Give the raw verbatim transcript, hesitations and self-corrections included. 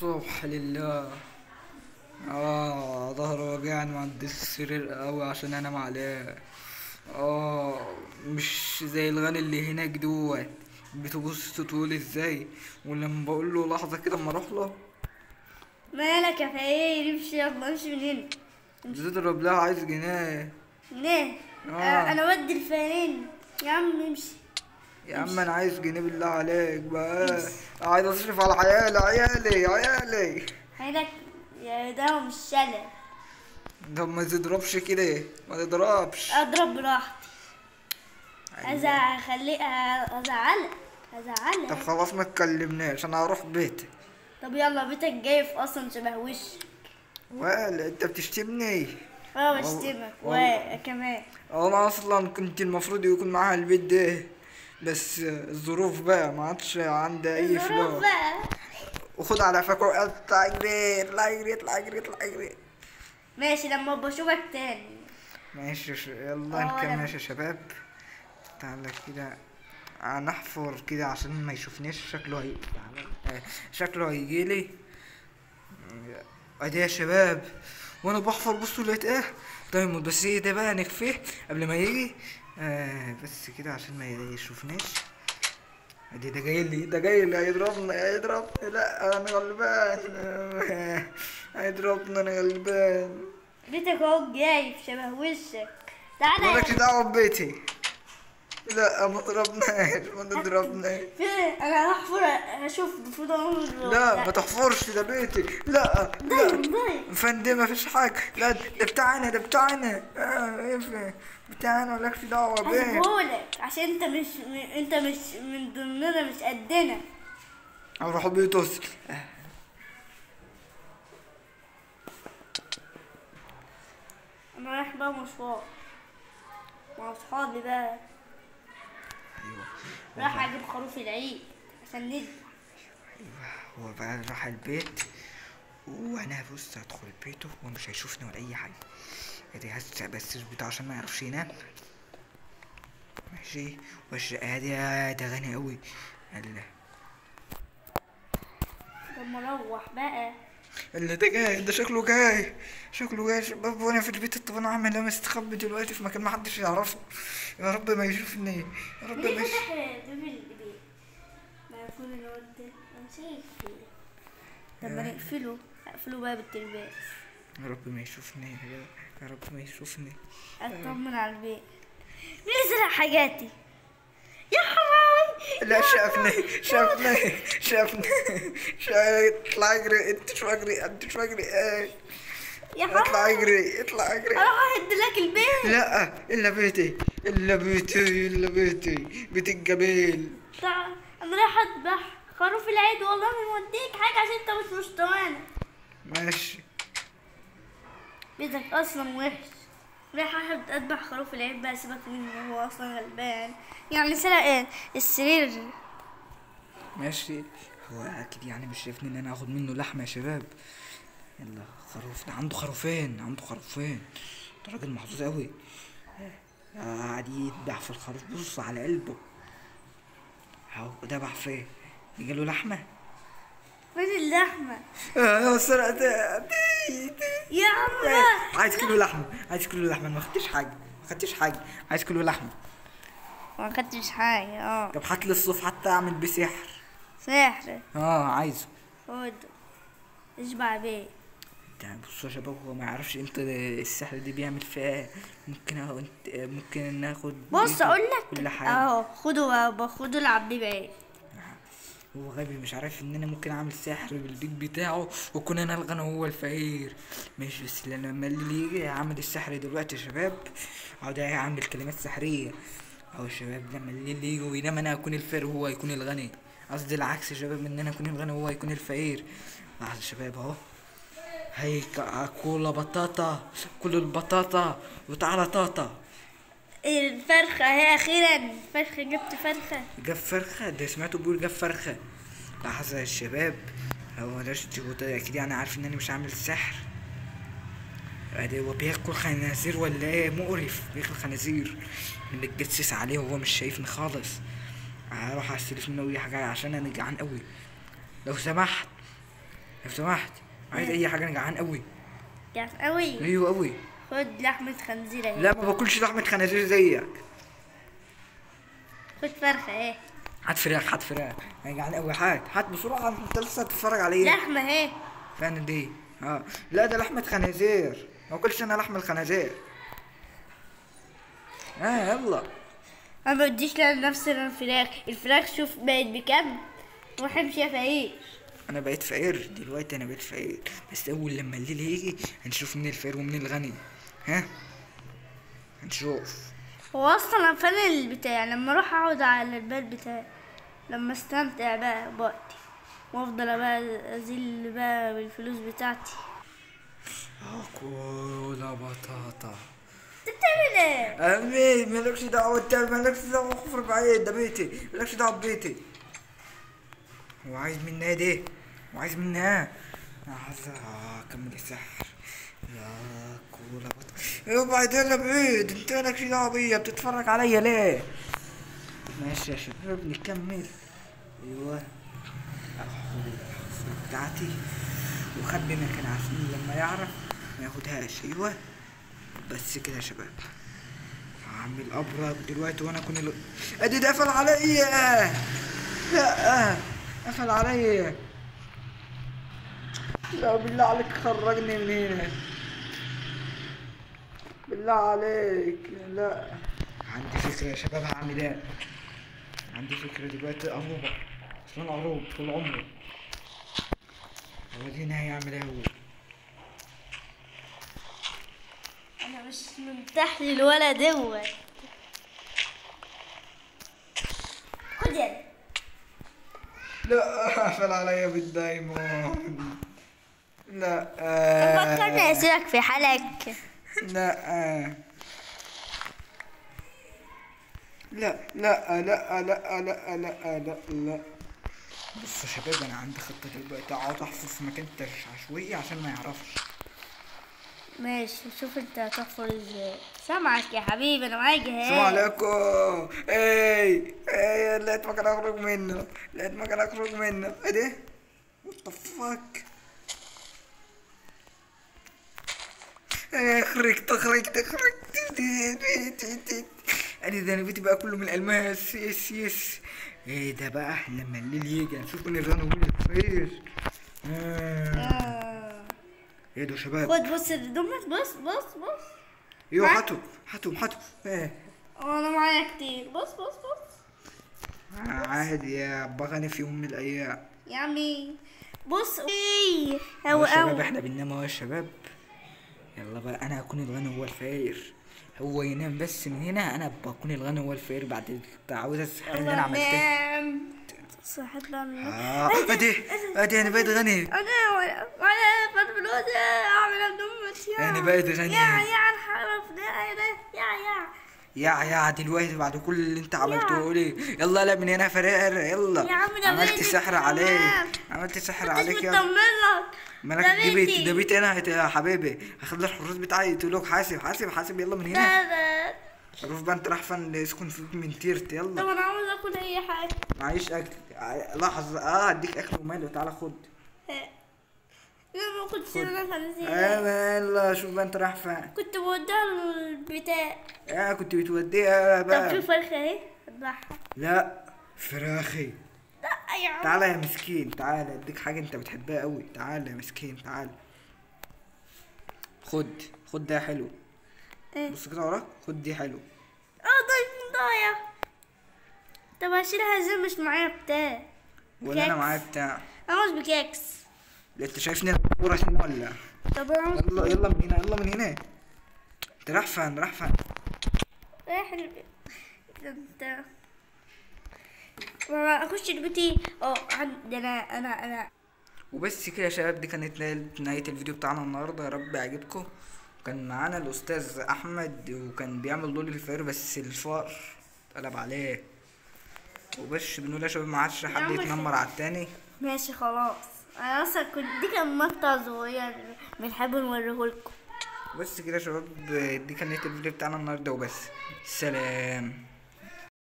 الصبح لله. اه ظهري وجعني ما عنديش سرير قوي عشان انام عليه. اه مش زي الغني اللي هناك دوت. بتبص تقول ازاي، ولما بقول له لحظه كده اما اروح له مالك يا فقير؟ امشي يلا، امشي من هنا. امشي بتضرب لها عايز جنيه. ليه؟ انا اه أنا ودي الفقيرين. يا عم امشي. يا عم امشي انا عايز جنيه بالله عليك بقى. امشي. عايز اصرف على عيالي عيالي عيالي. حيلك يا ده مش شلل. طب ما تضربش كده، ما تضربش. اضرب براحتي. أيوة. ازعل خليك ازعلك طب ازعلك. خلاص ما تكلمناش، انا هروح بيتي. طب يلا، بيتك جاي في اصلا شبه وشك. ولا انت بتشتمني؟ اه وال- بشتمك وال- وكمان. انا اصلا كنت المفروض يكون معاها البيت ده، بس الظروف بقى ما عادش عندي اي الظروف فلوس. بقى. وخد على فكرة، اطلع اجري اطلع اجري اطلع اجري اطلع اجري. ماشي لما بشوفك تاني. ماشي ش- يلا اه نكمل لما يا شباب. تعالى كده هنحفر كده عشان ما يشوفنيش، شكله هي آه، شكله هيجيلي. ادي يا شباب، وانا بحفر بصوا لقيت ايه دايموند، بس ايه ده بقى نخفيه قبل ما يجي. آه بس كده عشان ما يشوفناش. ادي ده جاي لي، ده جاي لي هيضربني هيضربني، لا انا غلبان. آه، هيضربني انا غلبان. بيتك اهو جاي في شبه وشك. تعالى مالكش يا دعوة ببيتي. لا ما تضربناش ما تضربناش. في انا راح فور اشوف فضول. لا ما تحفرش، ده بيتي. لا لا ضايق ضايق. فندم ما فيش حاجة، لا ده بتاعنا ده بتاعنا. اه ايه في- بتاعنا مالكش دعوة بيه. هسيبهولك عشان انت مش م... انت مش من ضمننا، مش قدنا. اروح بيته. انا رايح بقى مشوار مع اصحابي بقى. ايوه رايح اجيب خروف العيد عشان ندي. هو بقى راح البيت، وانا بص هدخل بيته ومش هيشوفني ولا اي حاجه. ادي هس بس بتاع عشان ما يعرفش ينام. ماشي وش ادي ده غني قوي. الله لما اروح بقى. اللي ده جاي، ده شكله جاي شكله جاي يا شباب، وانا في البيت. طب انا اعمل ايه؟ مستخبي دلوقتي في مكان ما حدش يعرفه. يا رب ما يشوفني، يا رب ليه ما يش... فتح باب البيت؟ ما يكون الواد ده نسيت. لما نقفله اقفله بقى بالتلباس. يا رب ما يشوفني، يا رب ما يشوفني. اطمن على البيت. مين اللي سرق حاجاتي؟ يا حرامي. لا شافني شافني شافني شا- اطلع اجري، انت شو اجري انت شو اجري ايه. يا اطلع حرامي. اجري اطلع اجري. اروح اهد لك البيت. لا الا بيتي الا بيتي الا بيتي بيت الجميل. تعال انا رايح اذبح خروف العيد، والله ما موديك حاجه عشان انت مش مستوانا. ماشي. بيتك اصلا وحش. رايح احب اذبح خروف العيد بقى، سيبك منه هو اصلا غلبان. يعني سرق ايه؟ السرير. ماشي هو اكيد يعني مش شايفني ان انا اخد منه لحمه يا شباب. يلا خروف، ده عنده خروفين عنده خروفين. ده راجل محظوظ قوي. قاعد يدبح في الخروف، بص على قلبه اهو دبح فيه. جاله لحمه. فين اللحمه؟ اه سرقت. يا عم بقى. عايز كيلو لحمه عايز كيلو لحمه، ما خدتش حاجه ما خدتش حاجه عايز كيلو لحمه. ما خدتش حاجه. اه طب هات لي الصوف حتى اعمل بيه سحر. سحر. اه عايزه. خد اشبع بيه. ده بصوا يا شباب، هو ما يعرفش امتى السحر دي بيعمل فيها ايه. ممكن اهو انت ممكن ناخد بص بيته اقول كل لك حاجه. اهو، خده بقى، خده العب بيه بعيد. هو غبي مش عارف ان انا ممكن اعمل سحر بالبيت بتاعه واكون انا الغني وهو الفقير. ماشي بس لما اللي يجي اعمل السحر دلوقتي يا شباب، اقعد اعمل كلمات سحريه اهو يا شباب. لما الليل يجي وينام انا اكون الفقير وهو يكون الغني. قصدي العكس يا شباب، ان انا اكون الغني وهو يكون الفقير. لحظه يا شباب اهو. هي كولا بطاطا، كل البطاطا وتعالى طاطا. الفرخه هي اخيرا. فرخه، جبت فرخه. جاب فرخه؟ ده سمعته بيقول جاب فرخه. لحظه يا شباب، هو ده اكيد يعني عارف ان انا مش عامل سحر. ده هو بياكل خنازير ولا ايه؟ مقرف بياكل خنازير. متجسس عليه وهو مش شايفني خالص. هروح استلف منه اي حاجه عشان انا جعان قوي. لو سمحت لو سمحت عايز اي حاجه، انا جعان قوي. جعان قوي. ايوه قوي. خد لحمة خنزير اهي. لا ما باكلش لحمه خنازير زيك. خد فرخة اهي. هات فراخ هات فراخ، انا جعان قوي. هات هات بسرعه، انت لسه هتتفرج على ايه؟ لحمة اهي. فين دي؟ اه لا ده لحمه خنازير، ما باكلش انا لحم الخنازير. اه يلا. انا ما بديش لنفسي الفراخ، الفراخ شوف بقت بكام، روح امشي يا فقير. انا بقيت فقير دلوقتي، انا بقيت فقير، بس اول لما الليل يجي هنشوف مين الفقير ومين الغني. ها هنشوف. هو اصلا فين البتاع لما اروح اقعد على البال بتاعي، لما استمتع بقى بوقتي وافضل بقى ازيل بقى بالفلوس بتاعتي. اكل بطاطا. انت بتعمل ايه؟ امين مالكش دعوه، انت مالكش دعوه، خفر بعيد، ده بيتي، مالكش دعوه ببيتي. هو عايز مني ايه دي؟ وعايز مني ايه؟ انا عايز اكمل السحر. يا كولا بطاطا. ابعد يلا بعيد، انت مالكش دعوه بيا، بتتفرج عليا ليه؟ ماشي يا شباب نكمل. ايوه اخد الحصة بتاعتي وخبي مكان عشان لما يعرف ما ياخدهاش. ايوه بس كده يا شباب. هعمل ابرق دلوقتي وانا اكون ال... ادي ده قفل عليا. لا قفل عليا. لا بالله عليك خرجني من هنا، بالله عليك. لا عندي فكرة يا شباب هعمل ايه. عندي فكرة دلوقتي. عروبة اصلا عروب طول عمره. ورينا هيعمل ايه هو. انا مش مرتاح للولد دوت. خد يلا. لا قفل عليا بالدايموند. لا فكرني اسيبك في حالك. لا لا لا لا لا لا لا لا لا لا. بص يا شباب انا عندي خطة دلوقتي، اقعد احفر في مكان عشوائي عشان ما يعرفش. ماشي شوف انت هتحفر ازاي. سامعك يا حبيبي انا معاك جهاز. السلام عليكم. اي اي لقيت مكان اخرج منه، لقيت مكان اخرج منه. ايه ده؟ وات ذا فاك. خرجت خرجت خرجت. انا ده انا بيتي بقى كله من الالماس. يس يس. ايه ده بقى لما الليل يجي هنشوف مين الغني ومين الفقير. آه. ايه ده يا شباب؟ خد بص دمت. بص بص بص. ايوه هاتوا هاتوا هاتوا. ايه انا معايا كتير. بص بص بص. عادي يا بغني في يوم من الايام يا عمي. بص ايه هو هو الشباب أو. احنا بننام اهو يا شباب. يلا بقى انا هكون الغني هو الفقير، هو ينام بس من هنا انا بكون الغني هو الفقير بعد التعويذه السحريه اللي انا عملتها. صحيت بقى من اه ادي ادي انا بقيت غني. انا ولا ولا فلوس اعمل دمت يا انا بقيت غني. يا يا الحرف ده ايه ده يا يا يا يا دلوقتي بعد كل اللي انت عملته لي. يلا لا من هنا فرير يلا. يا عم ده عملت بيتي سحر كمان. عليك، عملت سحر عليك مش يا مطمنك. مالك. ده دي بيتي، بيتي. ده بيتي انا يا حبيبي. هاخد لك الحراس بتاعي يقتلوك. حاسب حاسب حاسب يلا من هنا. لا لا. شوف بقى انت راح فين يسكن فيك من تيرت. طب يلا انا عاوز اكل اي حاجه. معيش اكل. لحظه اه اديك اكل وماله. تعالى خد. لا ما كنتش انا خنزير. ايوه يلا شوف بقى انت رايح فين. كنت بوديها له البتاع. اه كنت بتوديها طب بقى. في فرخه اهي اذبحها. لا فراخي. لا يا عم. تعالى يا مسكين تعالى اديك حاجه انت بتحبها قوي. تعالى يا مسكين تعالى. خد خد ده حلو. ايه؟ بص كده وراك. خد دي حلو. اه ضايع ضايع. طب هشيلها ازاي مش معايا بتاع؟ ولا انا كيكس. معايا بتاع. انا عاوز بكيكس. لا انت شايفني انا كوره هنا ولا؟ طب انا عاوز يلا يلا من هنا يلا من هنا. انت رايح فين رايح فين؟ رايح البيت. انت ما اخش بيتي. اه عندي انا انا انا وبس كده يا شباب. دي كانت نهاية الفيديو بتاعنا النهاردة. يا رب يعجبكم. كان معانا الأستاذ أحمد وكان بيعمل دور الفقير بس الفقر اتقلب عليه. وبس بنقول يا شباب ما عادش حد يتنمر على التاني. ماشي خلاص. انا اصلا كنت دي كان مقطع صغير بنحب نوريهولكم. بس كده يا شباب. دي كانت الفيديو بتاعنا النهاردة وبس. سلام.